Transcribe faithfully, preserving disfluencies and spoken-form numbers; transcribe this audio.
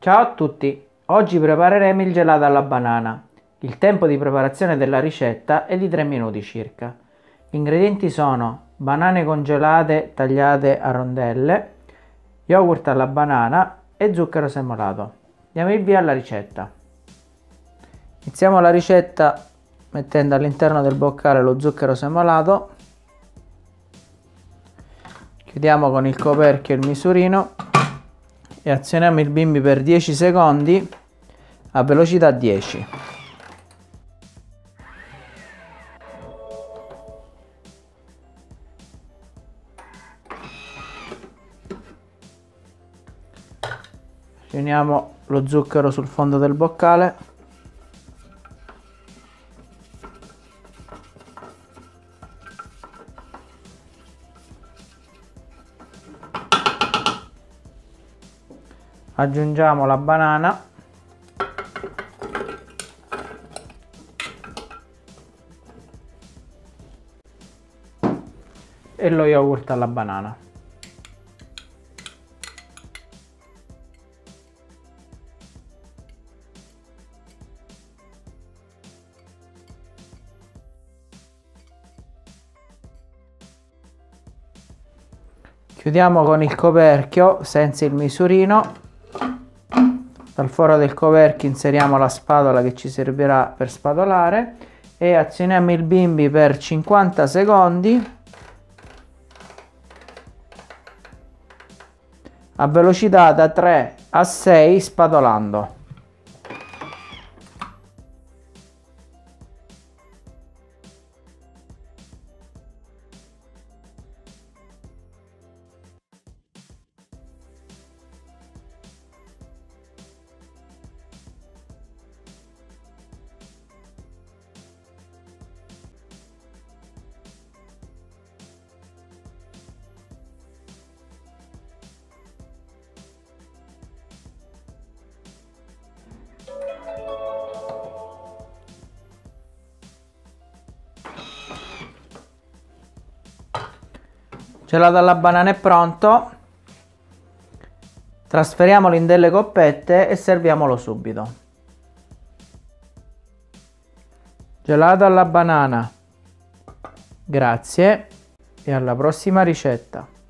Ciao a tutti, oggi prepareremo il gelato alla banana. Il tempo di preparazione della ricetta è di tre minuti circa. Gli ingredienti sono banane congelate tagliate a rondelle, yogurt alla banana e zucchero semolato. Diamo il via alla ricetta. Iniziamo la ricetta mettendo all'interno del boccale lo zucchero semolato. Chiudiamo con il coperchio il misurino e azioniamo il bimbi per dieci secondi a velocità dieci. Riuniamo lo zucchero sul fondo del boccale. Aggiungiamo la banana e lo yogurt alla banana. Chiudiamo con il coperchio senza il misurino. Dal foro del coperchio inseriamo la spatola che ci servirà per spatolare e azioniamo il bimbi per cinquanta secondi a velocità da tre a sei spatolando. Gelato alla banana è pronto. Trasferiamolo in delle coppette e serviamolo subito. Gelato alla banana. Grazie e alla prossima ricetta.